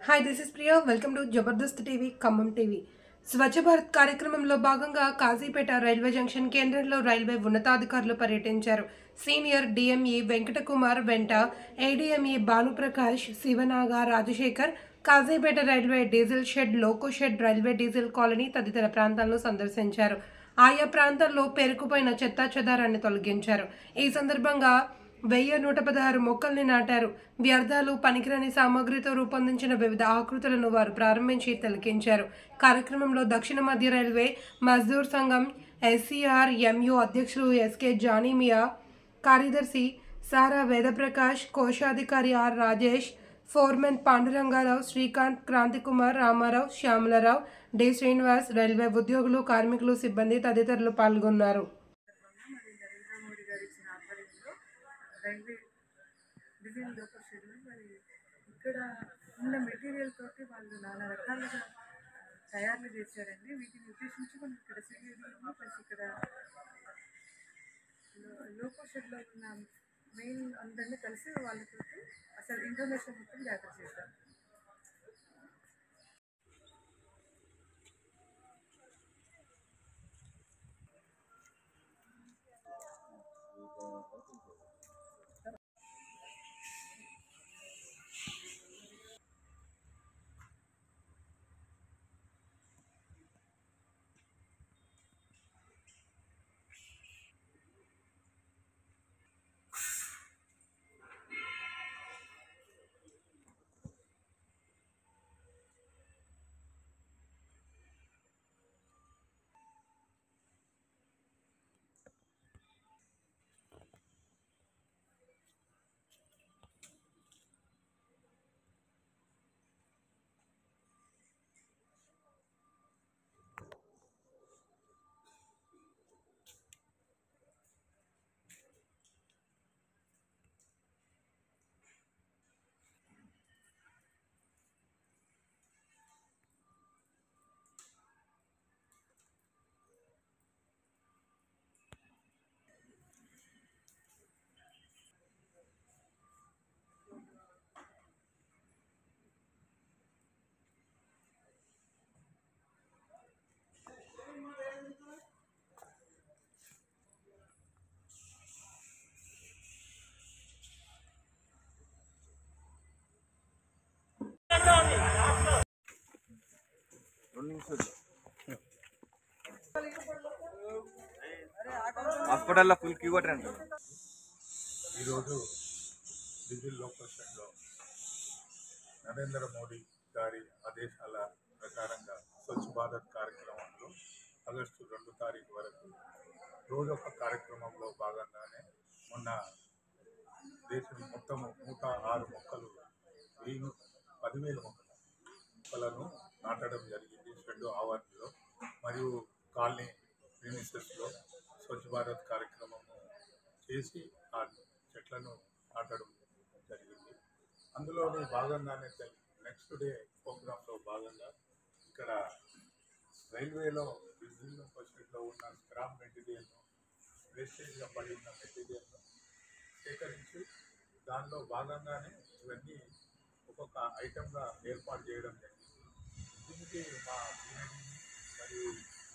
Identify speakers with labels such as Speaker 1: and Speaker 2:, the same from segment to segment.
Speaker 1: Hi this is Priya welcome to Jabardasth TV Khammam TV. Swachh Bharat కార్యక్రమంలో భాగంగా Kazipet railway junction కేంద్రంలో రైల్వే ఉన్నతాధికారులు పర్యటించారు. సీనియర్ డిఎంఈ వెంకటకుమార్ వెంట ADME Bhanuprakash, Sivanaga, Rajasekhar Kazipet railway diesel shed, loco shed, railway diesel colony తదితర ప్రాంతాలను సందర్శించారు. ఆయా ప్రాంతాల్లో పేరుకుపోయిన చెత్తా చెదారాన్ని తొలగించారు. ఈ సందర్భంగా 1116 మొక్కల్ని నాటారు. వ్యర్థాలు, పనికిరాని సామాగ్రితో రూపొందించిన వివిధ ఆకృతులను వారు ప్రారంభించి తిలకించారు. కార్యక్రమంలో దక్షిణ మధ్య railway Mazdoor Sangham SCR MU అధ్యక్షులు ఎస్కే జానీమియా, కార్యదర్శి సారా వేదప్రకాష్, కోశాధికారి R Rajesh, foreman Pandurangarao, Srikanth, Kranthikumar, Ramarao, Syamalarao, D Srinivas, railway ఉద్యోగులు, కార్మికులు, సిబ్బంది తదితరులు పాల్గొన్నారు.
Speaker 2: రైల్వే డిజైన్ లోకల్ షెడ్యూల్ మరి ఇక్కడ ఉన్న మెటీరియల్ తోటి వాళ్ళు నానా రకాలుగా తయారు చేశారండి. వీటిని ఉద్దేశించి మనం ఇక్కడ సివిడిని ప్లస్ ఇక్కడ లోకల్ షెడ్లో ఉన్న మెయిన్ అందరినీ కలిసి వాళ్ళతో అసలు ఇన్ఫర్మేషన్ మొత్తం గ్యాదర్ చేశారు.
Speaker 3: హాస్పిటల్లో ఫుల్ క్యూ కొట్టండి.
Speaker 4: ఈరోజు డీజిల్ లోకల్ షెడ్లో నరేంద్ర మోడీ గారి ఆదేశాల ప్రకారంగా స్వచ్ఛ భారత్ కార్యక్రమంలో ఆగస్టు 2 తారీఖు వరకు రోజొక కార్యక్రమంలో భాగంగానే మొన్న దేశం మొత్తం 106 మొక్కలు 10,000 మొక్కలను నాటడం జరిగింది. షెడ్ ఆవరణలో మరియు కాలనీ ప్రీమిసెస్లో స్వచ్ఛ భారత్ కార్యక్రమము చేసి ఆ చెట్లను నాటడం జరిగింది. అందులోని భాగంగానే నెక్స్ట్ డే ప్రోగ్రాంలో భాగంగా ఇక్కడ రైల్వేలో డీజిల్ షెడ్లో ఉన్న స్క్రాప్ మెటీరియల్ను, వేస్టేజ్గా పడి ఉన్న మెటీరియల్ను సేకరించి దానిలో భాగంగానే ఇవన్నీ ఒక్కొక్క ఐటెంగా ఏర్పాటు చేయడం జరిగింది. దీనికి మా మరియు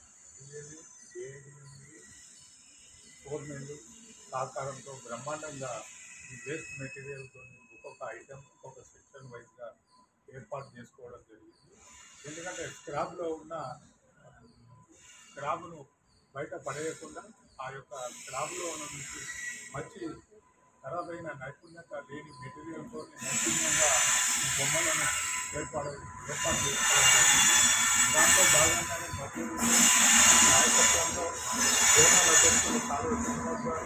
Speaker 4: గవర్నమెంట్ సహకారంతో బ్రహ్మాండంగా ఈ వేస్ట్ మెటీరియల్తో ఒక్కొక్క ఐటెం ఒక్కొక్క సెక్షన్ వైజ్గా ఏర్పాటు చేసుకోవడం జరిగింది. ఎందుకంటే స్క్రాప్లో ఉన్న స్క్రాప్ను బయట పడేయకుండా ఆ యొక్క స్క్రాప్లో నుంచి మంచి ఖరాబైన నైపుణ్యత లేని మెటీరియల్తో నైపుణ్యంగా ఈ బొమ్మలను ఏర్పాటు చేసుకోవడం జరిగింది. దాంట్లో భాగంగానే మధ్యలో నాయకత్వంలో జోనల్ అధ్యక్షులు కాలువ శ్రీనివాస్ గారు,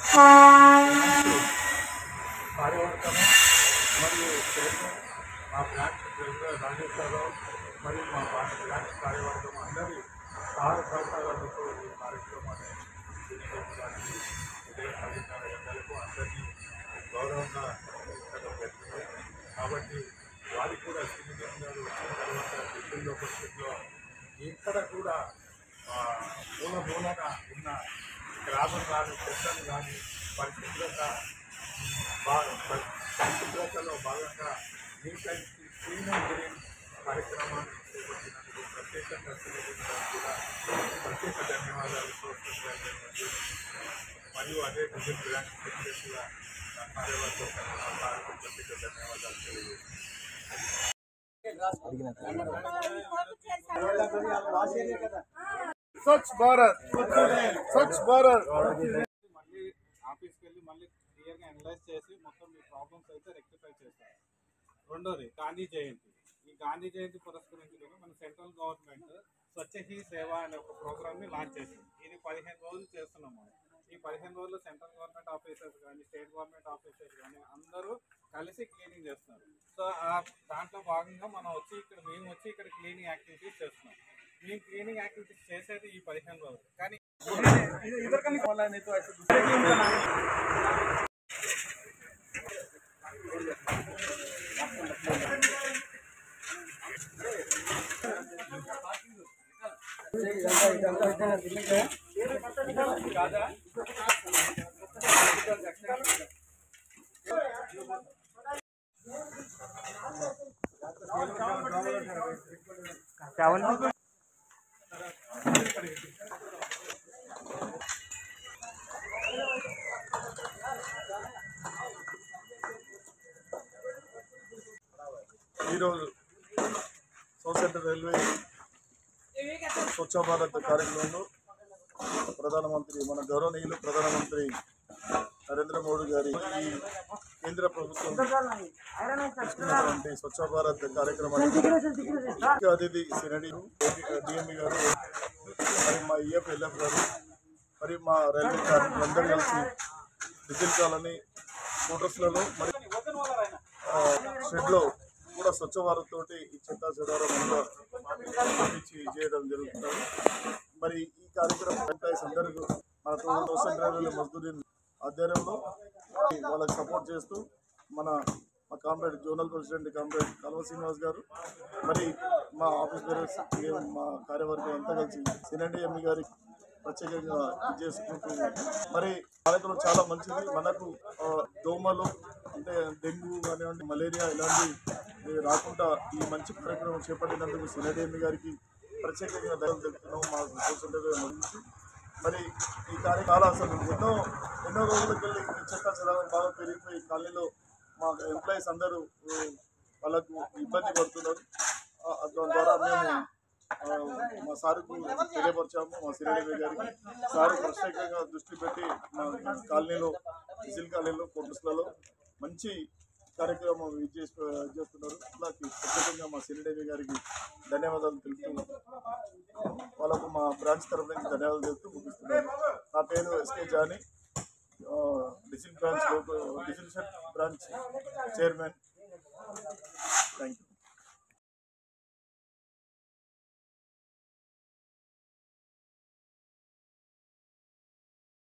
Speaker 4: కార్యవర్గము మరియు చైర్మన్, మా బ్రాంచ్ ప్రెసిడెంట్ రాజేశ్వరరావు మరియు మా బ్రాంచ్ కార్యవర్గం అందరి సహకారాలతో ఈ కార్యక్రమాన్ని వినియోగించడానికి అధికారులకు అందరినీ గౌరవంగా పెట్టడం జరిగింది. కాబట్టి వారికి కూడా శ్రీనివాస్ గారు వచ్చిన తర్వాత ఢిల్లీలో పరిస్థితిలో ఎక్కడ కూడా మూలన ఉన్న గ్రామం కానీ చెత్తను కానీ పరిశుభ్రతలో భాగంగా neat and clean and green కార్యక్రమాన్ని చేపట్టినందుకు ప్రత్యేకంగా కూడా ప్రత్యేక ధన్యవాదాలు కోరుతున్నాను. మరియు అదే డిజిల్ బ్రాంచ్ ప్రెసిడెంట్గా కార్యవర్గం ప్రత్యేక ధన్యవాదాలు తెలియజేస్తున్నాను.
Speaker 3: స్వచ్ఛ భారత్ స్వచ్ఛ భారత్
Speaker 5: మళ్ళీ ఆఫీస్కి వెళ్ళి మళ్ళీ క్లియర్గా అనలైజ్ చేసి మొత్తం మీ ప్రాబ్లమ్స్ అయితే రెక్టిఫై చేస్తారు. రెండోది గాంధీ జయంతి. ఈ గాంధీ జయంతి పురస్కరించుకుని మన సెంట్రల్ గవర్నమెంట్ స్వచ్ఛ హీ సేవ అనే ఒక ప్రోగ్రామ్ని లాంచ్ చేసింది. ఇది 15 రోజులు చేస్తున్నాము. ఈ 15 రోజులు సెంట్రల్ గవర్నమెంట్ ఆఫీసర్స్ కానీ స్టేట్ గవర్నమెంట్ ఆఫీసర్స్ కానీ అందరూ కలిసి క్లీనింగ్ చేస్తున్నారు. సో దాంట్లో భాగంగా మేము వచ్చి ఇక్కడ క్లీనింగ్ యాక్టివిటీస్ చేస్తున్నాం. మేము క్లీనింగ్ యాక్టివిటీస్ చేసేది ఈ 15 రోజులు. కానీ
Speaker 3: ఈరోజు South Central Railway Swachh Bharat కార్యక్రమంలో ప్రధానమంత్రి మన గౌరవనీయులు ప్రధానమంత్రి నరేంద్ర మోడీ గారి ఈ కేంద్ర ప్రభుత్వం తీసుకున్నటువంటి స్వచ్ఛ భారత్ కార్యక్రమానికి ముఖ్య అతిథి సినడి డిఎంఈ గారు, మరి మా ఎల్ఎఫ్ గారు, మరి మా రైల్వే కార్మికులందరూ కలిసి డిజిల్ కాలనీ మోటార్స్లలో మరి షెడ్లో కూడా స్వచ్ఛ భారత్ తోటి ఈ చెత్త చెదారం అంతా పంపించి చేయడం జరుగుతుంది. మరి ఈ కార్యక్రమం ఎంప్లాయీస్ అందరికీ మన సోషల్ రైల్వే మజ్దూరీన్ ఆధ్వర్యంలో వాళ్ళకి సపోర్ట్ చేస్తూ మా comrade zonal president comrade Kalva Srinivas garu, మరి మా ఆఫీస్ బేరర్స్ మా కార్యవర్గం అంతా కలిసి సినడి ఎంఈ గారికి ప్రత్యేకంగా చేసుకుంటూ మరి కార్యక్రమం చాలా మంచిది. మనకు దోమలు అంటే డెంగ్యూ కానివ్వండి, మలేరియా ఇలాంటివి రాకుండా ఈ మంచి కార్యక్రమం చేపట్టినందుకు సినడి ఎంఈ గారికి ప్రత్యేకంగా ధన్యవాదాలు తెలుపుతున్నాం. మా సోషల్ రైల్వే నుంచి మరి ఈ కార్యక్రమాలు అసలు ఎన్నో రోజులకి వెళ్ళి చెత్త చెదారం బాగా పెరిగిపోయి కాలనీలో మా ఎంప్లాయీస్ అందరూ వాళ్ళకు ఇబ్బంది పడుతున్నారు. దాని ద్వారా మేము మా సార్కు తెలియపరిచాము. మా సినడి గారికి సార్ ప్రత్యేకంగా దృష్టి పెట్టి మా కాలనీలో డిజిల్ కాలనీలో కోటర్స్లలో మంచి కార్యక్రమం చేస్తున్నారు. అలాగే ప్రత్యేకంగా మా సినడి గారికి ధన్యవాదాలు తెలుపుతూ వాళ్ళకు మా బ్రాంచ్ తరఫు నుంచి ధన్యవాదాలు తెలుపుతూ ముగిస్తున్నాను. నా పేరు SK Jani, diesel branch chairman. Thank you.